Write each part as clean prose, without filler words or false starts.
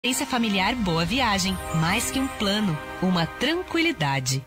Experiência familiar Boa Viagem, mais que um plano, uma tranquilidade.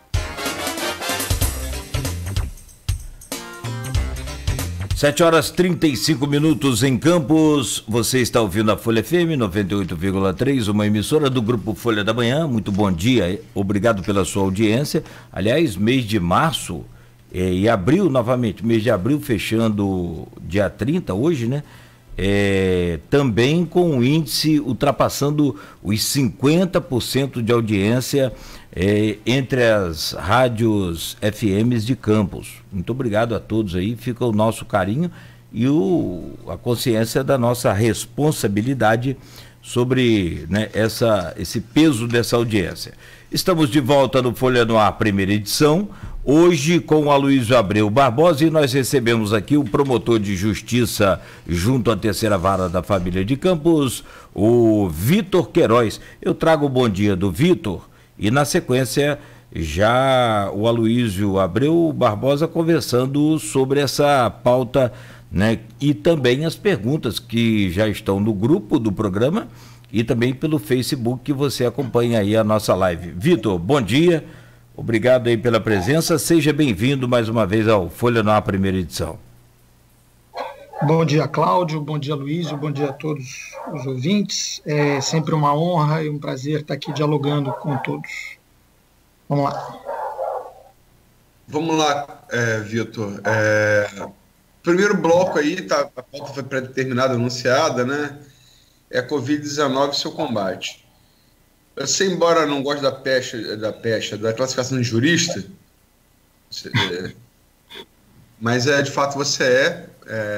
7h35 em Campos. Você está ouvindo a Folha FM 98,3, uma emissora do Grupo Folha da Manhã. Muito bom dia, obrigado pela sua audiência. Aliás, mês de março e abril, novamente, mês de abril fechando dia 30, hoje, né? Também com o índice ultrapassando os 50% de audiência entre as rádios FMs de Campos. Muito obrigado a todos aí, fica o nosso carinho e a consciência da nossa responsabilidade sobre, né, esse peso dessa audiência. Estamos de volta no Folha no Ar, primeira edição, hoje com o Aloysio Abreu Barbosa, e nós recebemos aqui o promotor de justiça junto à terceira vara da família de Campos, o Vitor Queiroz. Eu trago o bom dia do Vitor e na sequência já o Aloysio Abreu Barbosa conversando sobre essa pauta, né, e também as perguntas que já estão no grupo do programa e também pelo Facebook que você acompanha aí a nossa live. Vitor, bom dia, obrigado aí pela presença, seja bem-vindo mais uma vez ao Folha no Ar, primeira edição. Bom dia, Cláudio, bom dia, Aloysio, bom dia a todos os ouvintes. É sempre uma honra e um prazer estar aqui dialogando com todos. Vamos lá. Vamos lá, Vitor. Primeiro bloco aí, tá, a pauta foi pré-determinada, anunciada, né? É a Covid-19 e seu combate. Você, embora não goste da classificação de jurista, mas de fato você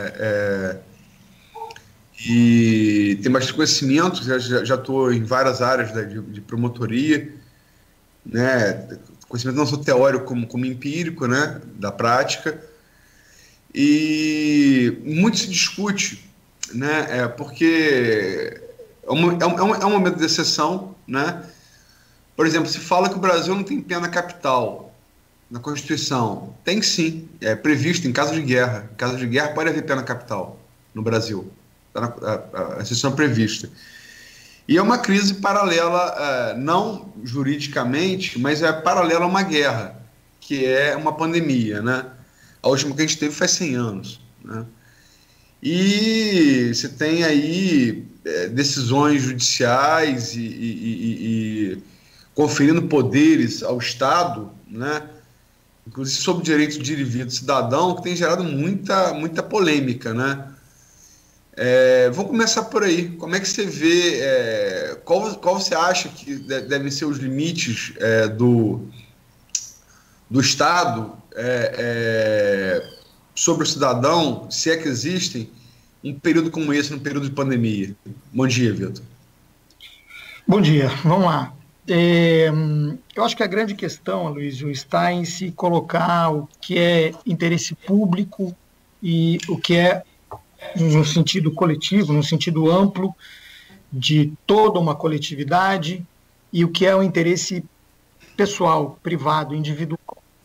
e tem bastante conhecimento, já estou em várias áreas de promotoria, né? Conhecimento não só teórico como empírico, né? Da prática, e muito se discute, né? Porque é um momento de exceção, né? Por exemplo, se fala que o Brasil não tem pena capital na Constituição. Tem sim, é previsto em caso de guerra. Em caso de guerra pode haver pena capital no Brasil. A exceção é prevista. E é uma crise paralela, não juridicamente, mas é paralela a uma guerra, que é uma pandemia, né? A última que a gente teve faz 100 anos, né? E você tem aí decisões judiciais e conferindo poderes ao Estado, né? Inclusive sobre direitos de ir e vir do cidadão, que tem gerado muita polêmica, né? Vamos começar por aí. Como é que você vê, qual você acha que devem ser os limites do Estado sobre o cidadão, se é que existem, um período como esse, num período de pandemia? Bom dia, Vitor. Bom dia, vamos lá. Eu acho que a grande questão, Aloysio, está em se colocar o que é interesse público e o que é, no sentido coletivo, no sentido amplo, de toda uma coletividade, e o que é o interesse pessoal, privado, individual.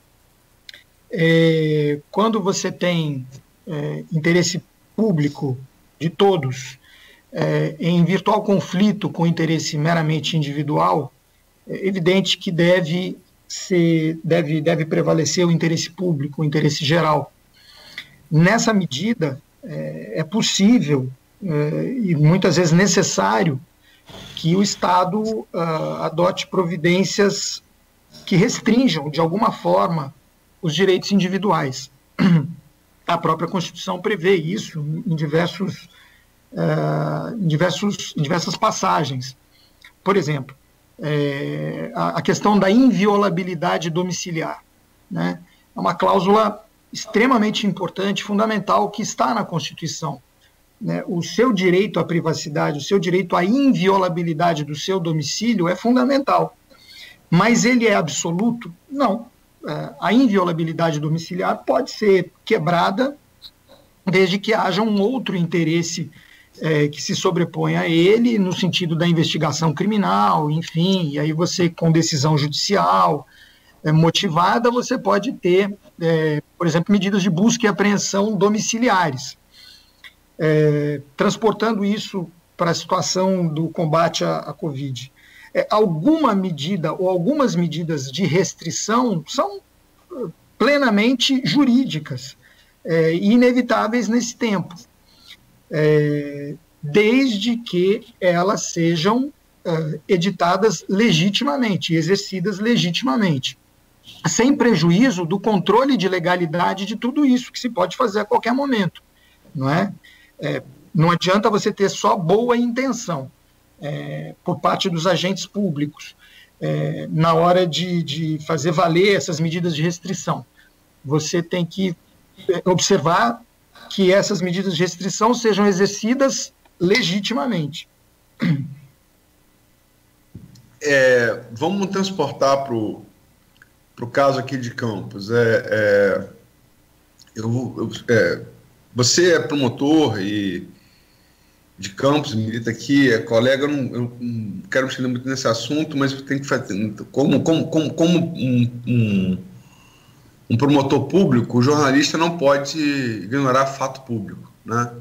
Quando você tem interesse público de todos em virtual conflito com o interesse meramente individual, é evidente que deve prevalecer o interesse público, o interesse geral. Nessa medida, é possível e muitas vezes necessário que o Estado adote providências que restringam, de alguma forma, os direitos individuais. A própria Constituição prevê isso em diversas passagens. Por exemplo, a questão da inviolabilidade domiciliar, né? É uma cláusula extremamente importante, fundamental, que está na Constituição, né? O seu direito à privacidade, o seu direito à inviolabilidade do seu domicílio é fundamental. Mas ele é absoluto? Não. A inviolabilidade domiciliar pode ser quebrada desde que haja um outro interesse que se sobrepõe a ele, no sentido da investigação criminal, enfim, e aí você, com decisão judicial motivada, você pode ter, por exemplo, medidas de busca e apreensão domiciliares. Transportando isso para a situação do combate à Covid. Alguma medida ou algumas medidas de restrição são plenamente jurídicas e inevitáveis nesse tempo, desde que elas sejam editadas legitimamente, exercidas legitimamente, sem prejuízo do controle de legalidade de tudo isso que se pode fazer a qualquer momento, não é? Não adianta você ter só boa intenção por parte dos agentes públicos na hora de fazer valer essas medidas de restrição. Você tem que observar que essas medidas de restrição sejam exercidas legitimamente. Vamos transportar para o caso aqui de Campos. Você é promotor de Campos, milita aqui, é colega, eu não quero me estender muito nesse assunto, mas eu tenho que fazer, como um promotor público, o jornalista não pode ignorar fato público, né?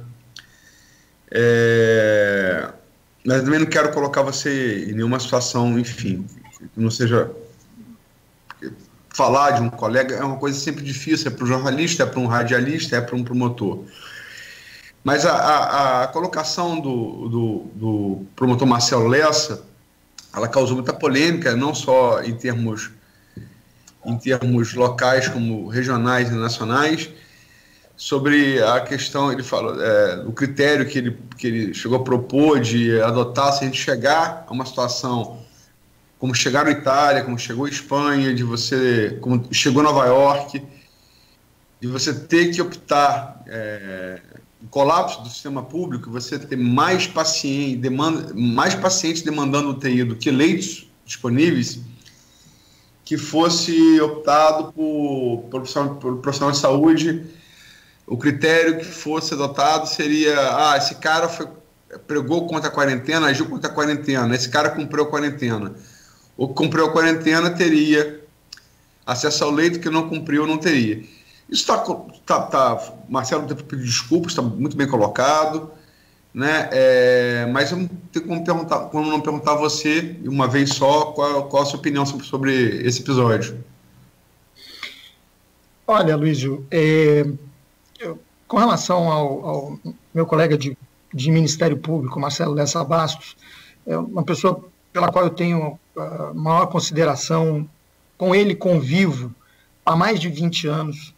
Mas também não quero colocar você em nenhuma situação, enfim, que não seja... Falar de um colega é uma coisa sempre difícil, é para o jornalista, é para um radialista, é para um promotor. Mas a colocação do promotor Marcelo Lessa, ela causou muita polêmica, não só em termos locais, como regionais e nacionais, sobre a questão, ele falou, o critério que ele chegou a propor de adotar se a gente chegar a uma situação como chegaram à Itália, como chegou à Espanha, como chegou a Nova York, de você ter que optar o colapso do sistema público, você ter mais pacientes demandando UTI do que leitos disponíveis, que fosse optado por profissional de saúde, o critério que fosse adotado seria, esse cara pregou contra a quarentena, agiu contra a quarentena, esse cara cumpriu a quarentena. O que cumpriu a quarentena teria acesso ao leito, que não cumpriu não teria. Isso Marcelo tem pedido desculpas, está muito bem colocado, né? Mas eu não tenho como não perguntar a você, uma vez só, qual a sua opinião sobre esse episódio. Olha, Luísio, com relação ao meu colega de Ministério Público, Marcelo Lessa Bastos, é uma pessoa pela qual eu tenho a maior consideração, com ele convivo há mais de 20 anos.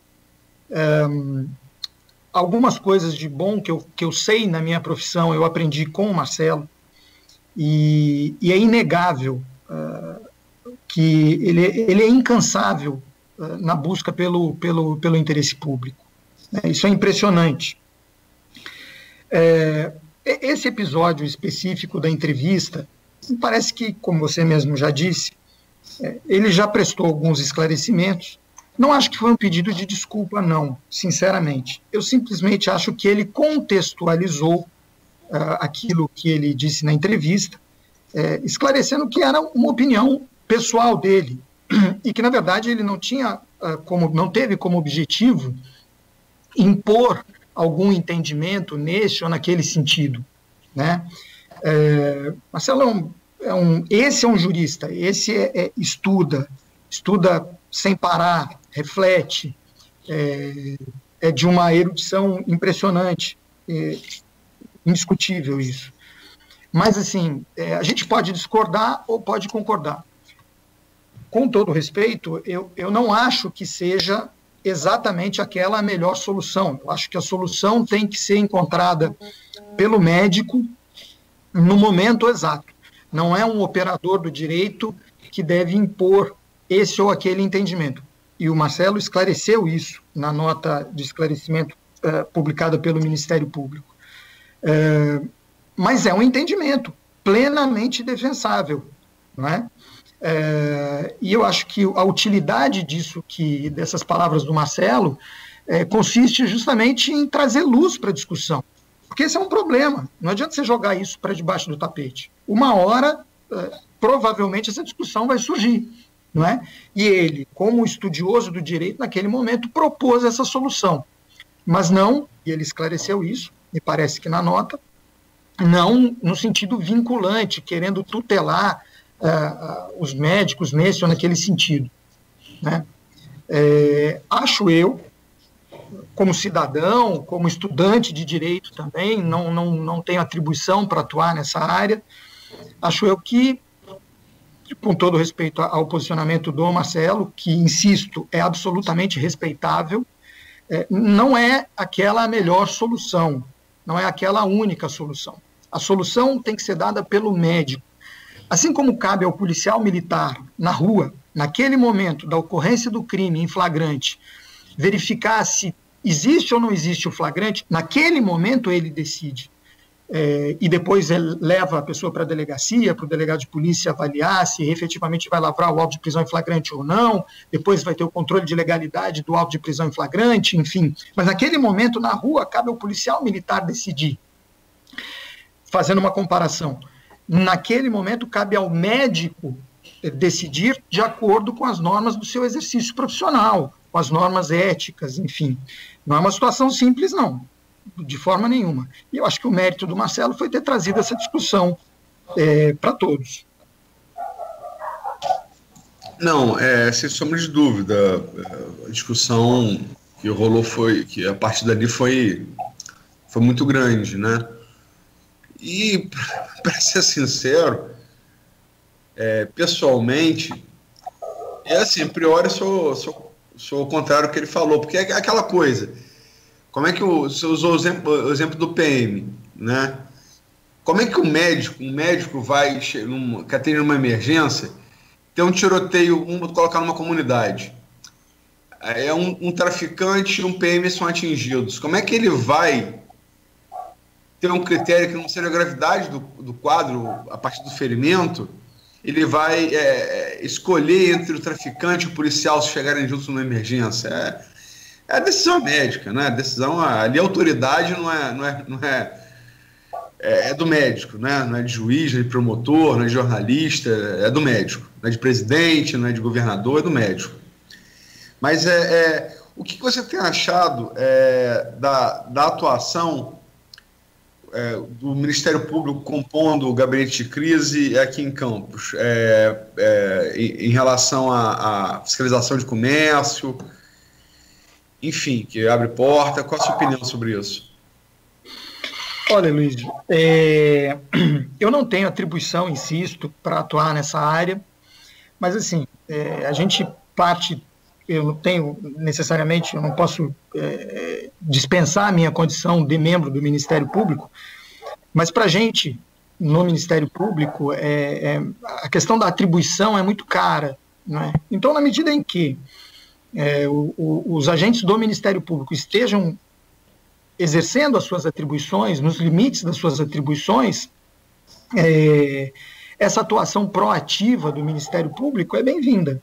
Algumas coisas de bom que eu sei na minha profissão eu aprendi com o Marcelo, e é inegável que ele é incansável na busca pelo interesse público. Isso é impressionante. Esse episódio específico da entrevista, parece que, como você mesmo já disse, ele já prestou alguns esclarecimentos. Não acho que foi um pedido de desculpa, não, sinceramente. Eu simplesmente acho que ele contextualizou aquilo que ele disse na entrevista, esclarecendo que era uma opinião pessoal dele, e que, na verdade, ele não teve como objetivo impor algum entendimento nesse ou naquele sentido, né? Marcelo esse é um jurista, esse estuda sem parar, reflete, é de uma erudição impressionante, indiscutível isso. Mas, assim, a gente pode discordar ou pode concordar. Com todo respeito, eu não acho que seja exatamente aquela a melhor solução. Eu acho que a solução tem que ser encontrada pelo médico no momento exato. Não é um operador do direito que deve impor esse ou aquele entendimento. E o Marcelo esclareceu isso na nota de esclarecimento publicada pelo Ministério Público. Mas é um entendimento plenamente defensável, não é? E eu acho que a utilidade dessas palavras do Marcelo consiste justamente em trazer luz para a discussão. Porque esse é um problema. Não adianta você jogar isso para debaixo do tapete. Uma hora, provavelmente, essa discussão vai surgir, não é? E ele, como estudioso do direito, naquele momento, propôs essa solução. Mas não, e ele esclareceu isso, me parece que na nota, não no sentido vinculante, querendo tutelar os médicos nesse ou naquele sentido, né? Acho eu, como cidadão, como estudante de direito também, não tenho atribuição para atuar nessa área, acho eu que, com todo respeito ao posicionamento do Marcelo, que, insisto, é absolutamente respeitável, não é aquela a melhor solução, não é aquela única solução. A solução tem que ser dada pelo médico. Assim como cabe ao policial militar, na rua, naquele momento da ocorrência do crime em flagrante, verificar se existe ou não existe o flagrante, naquele momento ele decide. E depois ele leva a pessoa para a delegacia, para o delegado de polícia avaliar se efetivamente vai lavrar o auto de prisão em flagrante ou não, depois vai ter o controle de legalidade do auto de prisão em flagrante, enfim. Mas naquele momento, na rua, cabe ao policial militar decidir. Fazendo uma comparação, naquele momento cabe ao médico decidir de acordo com as normas do seu exercício profissional, com as normas éticas, enfim. Não é uma situação simples, não, de forma nenhuma. E eu acho que o mérito do Marcelo foi ter trazido essa discussão para todos. Não, sem sombra de dúvida, a discussão que rolou que a partir dali foi muito grande, né? E, para ser sincero, pessoalmente, assim, a priori sou o contrário do que ele falou, porque é aquela coisa, como é que você usou o exemplo do PM, né? Como é que um médico vai, que atende uma emergência, ter um tiroteio, colocar numa comunidade, um traficante e um PM são atingidos, como é que ele vai ter um critério que não seja a gravidade do quadro a partir do ferimento? Ele vai escolher entre o traficante e o policial se chegarem juntos numa emergência. É a decisão médica, né? A decisão ali, a autoridade é do médico, né? Não é de juiz, não é de promotor, não é de jornalista, é do médico. Não é de presidente, não é de governador, é do médico. Mas o que você tem achado da atuação do Ministério Público compondo o gabinete de crise aqui em Campos, em relação à fiscalização de comércio, enfim, que abre porta? Qual a sua opinião sobre isso? Olha, Luiz, eu não tenho atribuição, insisto, para atuar nessa área, mas assim, a gente parte, eu não tenho necessariamente, eu não posso dispensar a minha condição de membro do Ministério Público, mas para a gente, no Ministério Público, a questão da atribuição é muito cara, não é? Então, na medida em que os agentes do Ministério Público estejam exercendo as suas atribuições, nos limites das suas atribuições, essa atuação proativa do Ministério Público é bem-vinda.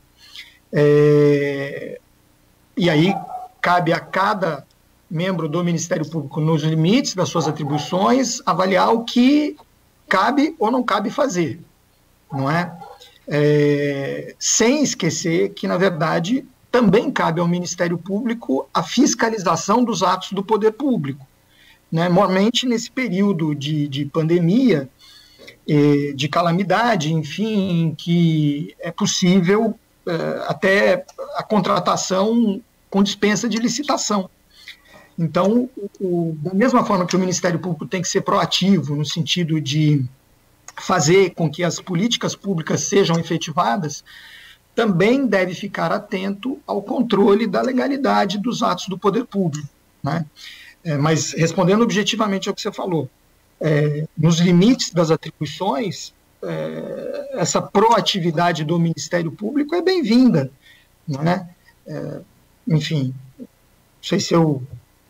E aí cabe a cada membro do Ministério Público, nos limites das suas atribuições, avaliar o que cabe ou não cabe fazer, não é? Sem esquecer que, na verdade, também cabe ao Ministério Público a fiscalização dos atos do poder público, né? Normalmente, nesse período de pandemia, de calamidade, enfim, em que é possível até a contratação com dispensa de licitação. Então, da mesma forma que o Ministério Público tem que ser proativo no sentido de fazer com que as políticas públicas sejam efetivadas, também deve ficar atento ao controle da legalidade dos atos do poder público, né? Mas, respondendo objetivamente ao que você falou, nos limites das atribuições, essa proatividade do Ministério Público é bem-vinda, né? Enfim, não sei se eu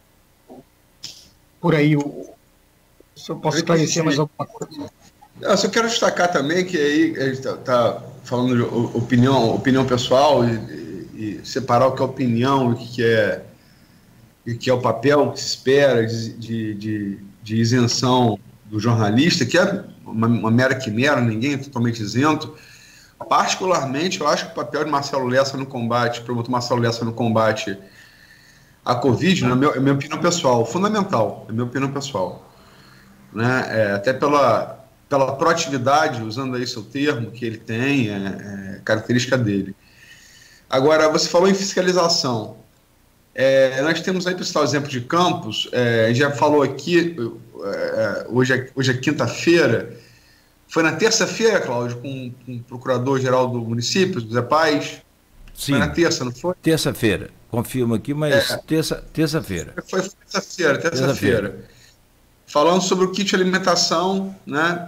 por aí se eu posso esclarecer mais alguma coisa. Eu só quero destacar também que aí a gente está falando de opinião pessoal e separar o que é opinião e o que é o papel que se espera de isenção do jornalista, que é uma mera quimera, ninguém é totalmente isento. Particularmente, eu acho que o papel de Marcelo Lessa no combate, promotor Marcelo Lessa no combate à Covid, é minha opinião pessoal, fundamental, é minha opinião pessoal. né? Até pela proatividade, usando aí seu termo, que ele tem, característica dele. Agora, você falou em fiscalização. Nós temos aí, para citar o exemplo de Campos, a gente já falou aqui, hoje é quinta-feira, foi na terça-feira, Cláudio, com o procurador-geral do município, José Paes? Sim. Foi na terça, não foi? Terça-feira. Confirmo aqui, mas terça-feira. Foi terça-feira. Falando sobre o kit de alimentação, né?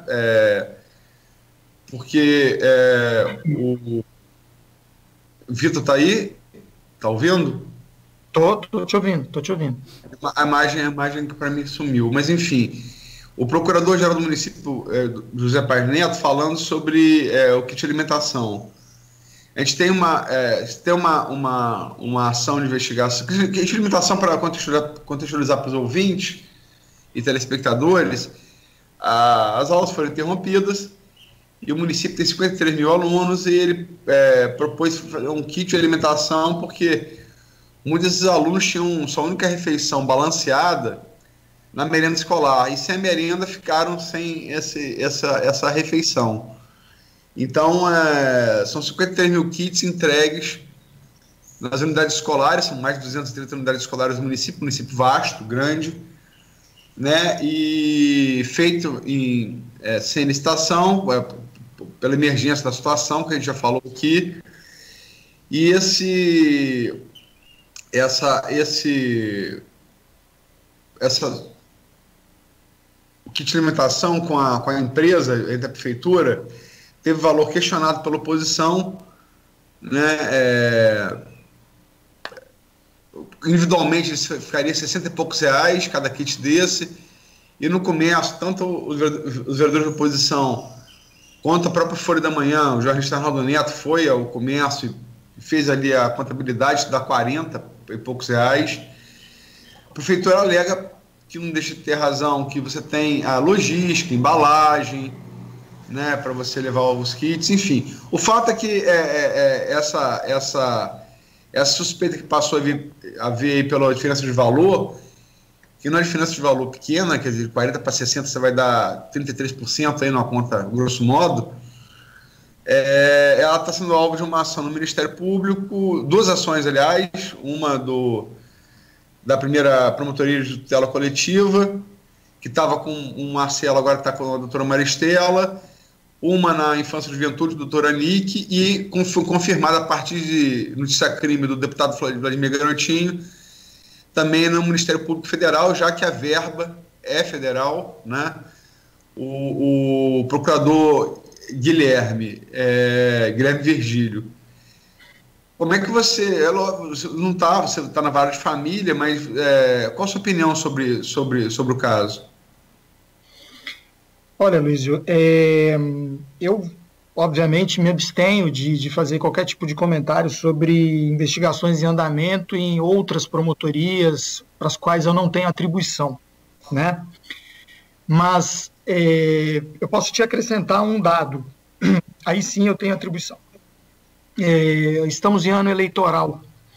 Porque o Vitor está aí? Está ouvindo? Tô te ouvindo. A imagem que para mim sumiu. Mas, enfim, o procurador-geral do município, José Paes Neto, falando sobre o kit de alimentação. A gente tem uma ação de investigação. Kit de alimentação, para contextualizar para os ouvintes e telespectadores, as aulas foram interrompidas e o município tem 53 mil alunos e ele propôs fazer um kit de alimentação porque muitos desses alunos tinham sua única refeição balanceada na merenda escolar e sem a merenda ficaram sem essa refeição. Então, são 53 mil kits entregues nas unidades escolares, são mais de 230 unidades escolares do município vasto, grande, né? E feito sem licitação, pela emergência da situação, que a gente já falou aqui. E o kit de alimentação com a empresa, entre a prefeitura, teve valor questionado pela oposição, né? Individualmente ficaria 60 e poucos reais cada kit desse, e no comércio, tanto os vereadores da oposição quanto a própria Folha da Manhã, o jornalista Arnaldo Neto foi ao comércio e fez ali a contabilidade, dá 40 e poucos reais. A prefeitura alega que não deixa de ter razão, que você tem a logística, embalagem, né, para você levar os kits, enfim. O fato é que essa suspeita que passou a ver pela diferença de valor, que não é diferença de valor pequena, quer dizer, 40 para 60 você vai dar 33% aí numa conta, grosso modo, ela está sendo alvo de uma ação no Ministério Público, duas ações, aliás, uma da primeira promotoria de tutela coletiva, que estava com o Marcelo, agora está com a doutora Maristela, uma na Infância e Juventude, do doutor Anique, e foi confirmada a partir de notícia-crime do deputado Vladimir Garotinho, também no Ministério Público Federal, já que a verba é federal, né? O procurador Guilherme Virgílio, como é que você está na vara de família, mas qual a sua opinião sobre o caso? Olha, Luísio, eu obviamente me abstenho de fazer qualquer tipo de comentário sobre investigações em andamento em outras promotorias para as quais eu não tenho atribuição, né? Mas eu posso te acrescentar um dado, aí sim eu tenho atribuição. Estamos em ano eleitoral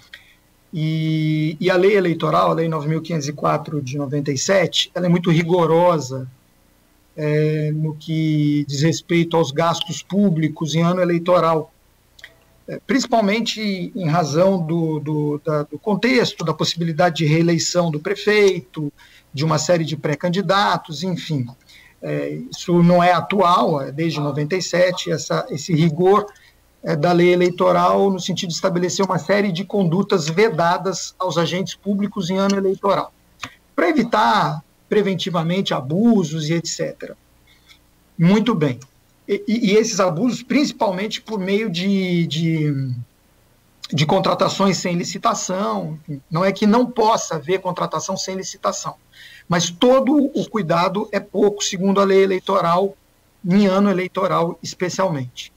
e a lei eleitoral, a lei 9.504 de 97, ela é muito rigorosa no que diz respeito aos gastos públicos em ano eleitoral, principalmente em razão do contexto, da possibilidade de reeleição do prefeito, de uma série de pré-candidatos, enfim. Isso não é atual, é desde 97, esse rigor da lei eleitoral no sentido de estabelecer uma série de condutas vedadas aos agentes públicos em ano eleitoral, para evitar preventivamente abusos e etc. Muito bem. E esses abusos, principalmente por meio de contratações sem licitação. Não é que não possa haver contratação sem licitação, mas todo o cuidado é pouco, segundo a lei eleitoral, em ano eleitoral especialmente.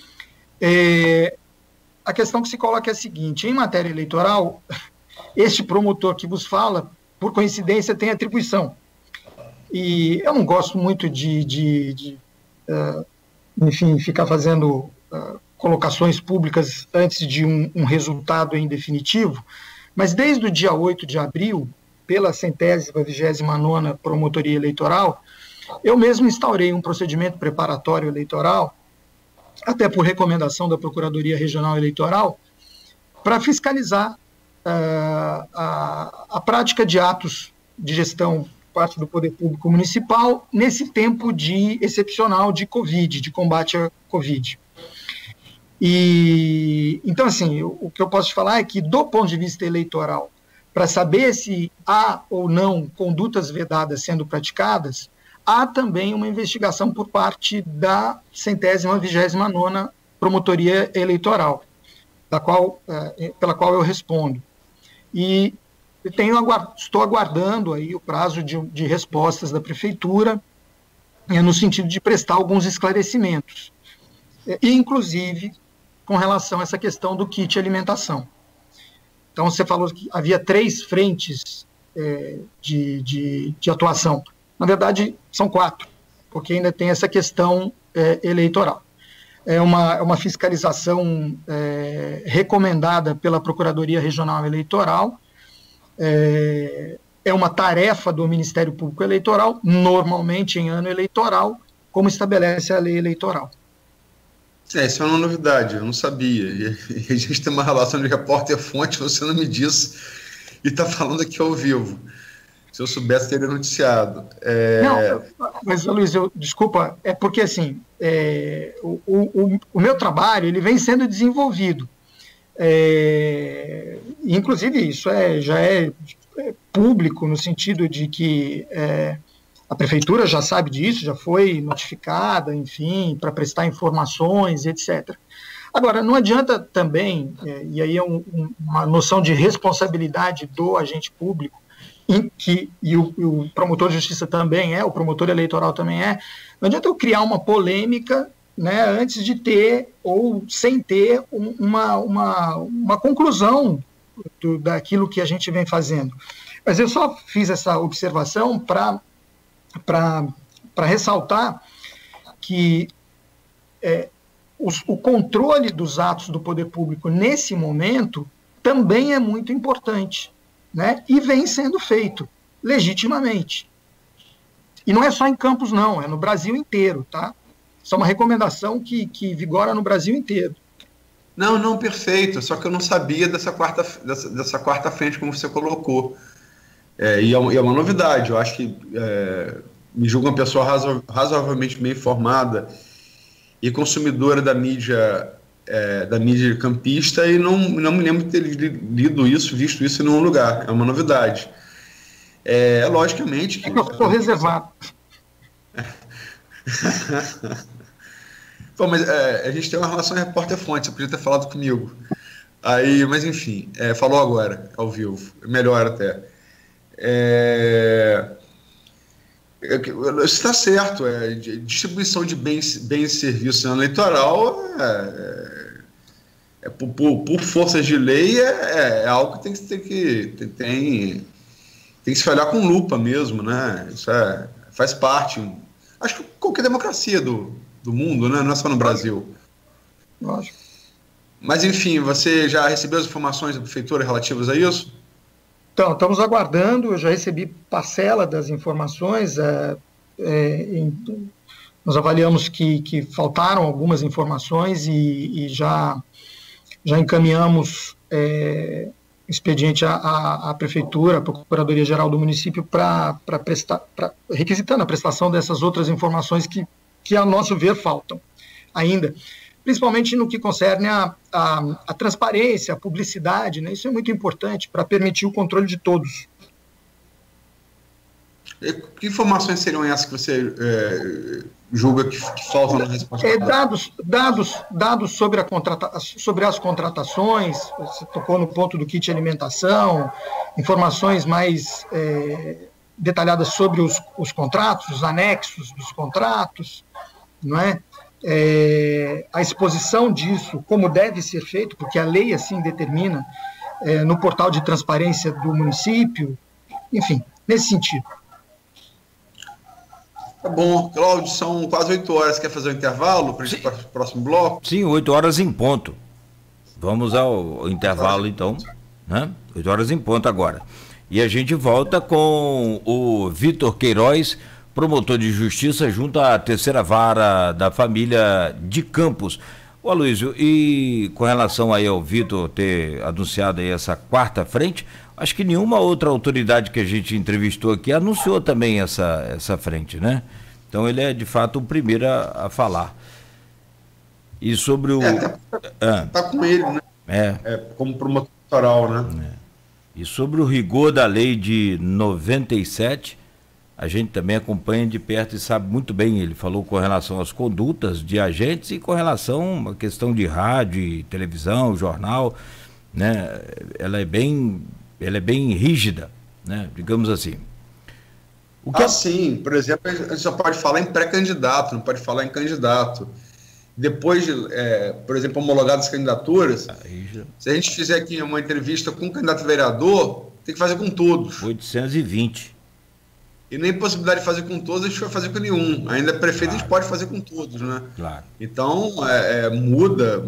A questão que se coloca é a seguinte: em matéria eleitoral, este promotor que vos fala, por coincidência, tem atribuição. E eu não gosto muito enfim, ficar fazendo colocações públicas antes de um resultado em definitivo, mas desde o dia 8 de abril, pela 129ª Promotoria Eleitoral, Eu mesmo instaurei um procedimento preparatório eleitoral, até por recomendação da Procuradoria Regional Eleitoral, para fiscalizar a prática de atos de gestão por parte do Poder Público Municipal nesse tempo excepcional de Covid, de combate à Covid. Então, assim, o que eu posso te falar é que, do ponto de vista eleitoral, para saber se há ou não condutas vedadas sendo praticadas, há também uma investigação por parte da 129ª Promotoria Eleitoral, pela qual eu respondo. E estou aguardando aí o prazo de respostas da Prefeitura, no sentido de prestar alguns esclarecimentos, e inclusive com relação a essa questão do kit alimentação. Então, você falou que havia 3 frentes de atuação. Na verdade, são 4, porque ainda tem essa questão eleitoral. É uma fiscalização recomendada pela Procuradoria Regional Eleitoral, é uma tarefa do Ministério Público Eleitoral, normalmente em ano eleitoral, como estabelece a lei eleitoral. Isso é uma novidade, eu não sabia. E a gente tem uma relação de repórter-fonte, você não me disse, e está falando aqui ao vivo. Se eu soubesse, teria noticiado. Não, mas, Luiz, desculpa, é porque, assim, o meu trabalho ele vem sendo desenvolvido. Inclusive, isso já é público, no sentido de que a Prefeitura já sabe disso, já foi notificada, enfim, para prestar informações, etc. Agora, não adianta também, e aí é uma noção de responsabilidade do agente público, e o promotor de justiça também o promotor eleitoral também não adianta eu criar uma polêmica, né, antes de ter, ou sem ter, uma conclusão daquilo que a gente vem fazendo. Mas eu só fiz essa observação para ressaltar que o controle dos atos do poder público nesse momento também é muito importante, né? E vem sendo feito legitimamente. E não é só em Campos, não, é no Brasil inteiro, tá? Isso é uma recomendação que vigora no Brasil inteiro. Não, perfeito, só que eu não sabia dessa quarta frente, como você colocou. E é uma novidade, eu acho que me julgo uma pessoa razoavelmente bem informada e consumidora da mídia campista, e não me lembro de ter lido isso, visto isso em nenhum lugar. É uma novidade. Logicamente que... eu estou reservado. Pô, mas a gente tem uma relação repórter-fonte, você podia ter falado comigo. Mas enfim, falou agora, ao vivo, melhor até. Está certo, distribuição de bens e serviços no eleitoral por forças de lei é algo que tem que se olhar com lupa mesmo, né? Isso faz parte, acho que qualquer democracia do mundo, né? Não é só no Brasil. Lógico. Mas enfim, você já recebeu as informações da Prefeitura relativas a isso? Então, estamos aguardando, eu já recebi parcela das informações, nós avaliamos que faltaram algumas informações e já encaminhamos expediente à Prefeitura, à Procuradoria-Geral do município, requisitando a prestação dessas outras informações que, a nosso ver, faltam ainda. Principalmente no que concerne a transparência, a publicidade, né? Isso é muito importante para permitir o controle de todos. Que informações seriam essas que você julga que faltam na resposta? Dados sobre as contratações, você tocou no ponto do kit alimentação, informações mais detalhadas sobre os contratos, os anexos dos contratos, não é? A exposição disso, como deve ser feito, porque a lei assim determina, no portal de transparência do município, enfim, nesse sentido. Tá bom, Cláudio, são quase 8 horas, quer fazer um intervalo para o próximo bloco? Sim, 8 horas em ponto. Vamos ao intervalo então, né? 8 horas em ponto agora. E a gente volta com o Vitor Queiroz, promotor de justiça junto à terceira vara da família de Campos. Ô Aloysio, e com relação aí ao Vitor ter anunciado aí essa quarta frente, acho que nenhuma outra autoridade que a gente entrevistou aqui anunciou também essa frente, né? Então ele é de fato o primeiro a falar. E sobre o... Tá com ele, né? Como promotor eleitoral, né? E sobre o rigor da lei de 97, a gente também acompanha de perto e sabe muito bem, ele falou com relação às condutas de agentes e com relação à questão de rádio, e televisão, jornal, né? Ela é bem rígida, né? Digamos assim. Sim, por exemplo, a gente só pode falar em pré-candidato, não pode falar em candidato. Depois de, por exemplo, homologadas as candidaturas, se a gente fizer aqui uma entrevista com um candidato a vereador, tem que fazer com todos. 820. E nem possibilidade de fazer com todos, a gente vai fazer com nenhum. Ainda prefeito, a gente pode fazer com todos, né? Claro. Então, muda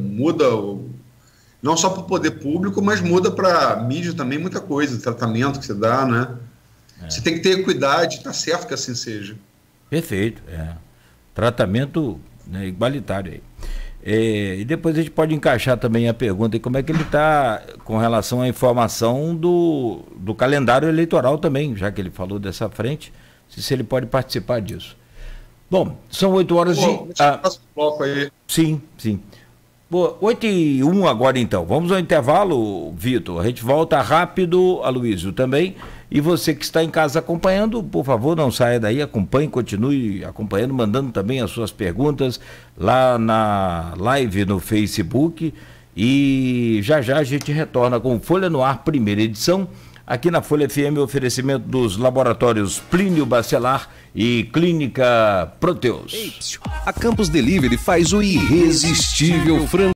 não só para o poder público, mas muda para a mídia também muita coisa, o tratamento que você dá, né? Você tem que ter equidade, tá certo que assim seja. Perfeito, tratamento, né, igualitário aí. E depois a gente pode encaixar também a pergunta, como é que ele está com relação à informação do calendário eleitoral também, já que ele falou dessa frente, se ele pode participar disso. Bom, são 8 horas bloco aí. Sim. Boa, 8h01 agora então. Vamos ao intervalo, Vitor. A gente volta rápido, Aloysio também. E você que está em casa acompanhando, por favor, não saia daí, acompanhe, continue acompanhando, mandando também as suas perguntas lá na live no Facebook. E já a gente retorna com Folha no Ar, primeira edição, aqui na Folha FM, oferecimento dos laboratórios Plínio Bacelar e Clínica Proteus. A Campos Delivery faz o irresistível frango